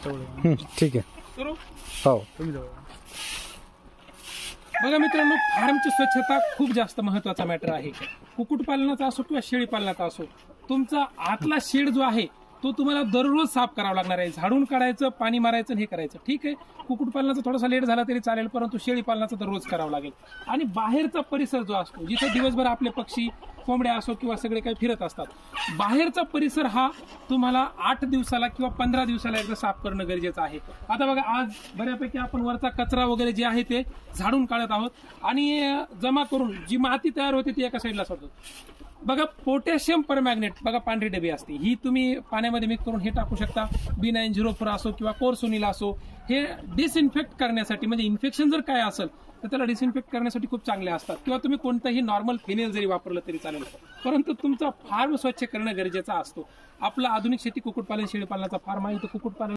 ठीक आहे. करू हो. तुम्ही बघा मित्रांनो, फार्मची स्वच्छता खूप जास्त महत्वाचा मॅटर आहे. कुक्कुटपालनाचा असो किंवा शेळी पालनाचा असो, तुमचा आतला शेड जो आहे तो तुम्हाला दररोज साफ करावा लागणार आहे. झाडून काढायचं, पाणी मारायचं, हे करायचं. ठीक आहे, कुक्कुटपालनाचा थोडासा लेट झाला तरी चालेल, परंतु शेळी पालनाचा तर रोज करावा लागेल. आणि बाहेरचा परिसर जो असतो, जिथे दिवसभर आपले पक्षी, कोंबड्या असो किंवा सगळे काही फिरत असतात, बाहेरचा परिसर हा तुम्हाला 8 दिवसाला किंवा 15 दिवसाला एकदा साफ करणं गरजेचं आहे. आता बघा, आज बऱ्यापैकी आपण वरचा कचरा वगैरे जे आहे ते झाडून काढत आहोत आणि जमा करून जी माती तयार होते ती एका साईडला सोडतो. बघा, पोटॅशियम परमॅग्नेट, बघा पांढरी डबी असते, ही तुम्ही पाण्यामध्ये मिक्स करून हे टाकू शकता. B904 असो किंवा कोरसोनीला असो, हे डिसइन्फेक्ट करण्यासाठी, म्हणजे इन्फेक्शन जर काय असेल तर त्याला डिसइन्फेक्ट करण्यासाठी खूप चांगले असतात. किंवा तुम्ही कोणतंही नॉर्मल फिनेल जरी वापरलं तरी चालेल, परंतु तुमचा फार्म स्वच्छ करणं गरजेचा असतो. आपला आधुनिक शेती कुक्कुटपालन शेळीपालनाचा फार्म आहे, तो कुक्कुटपालन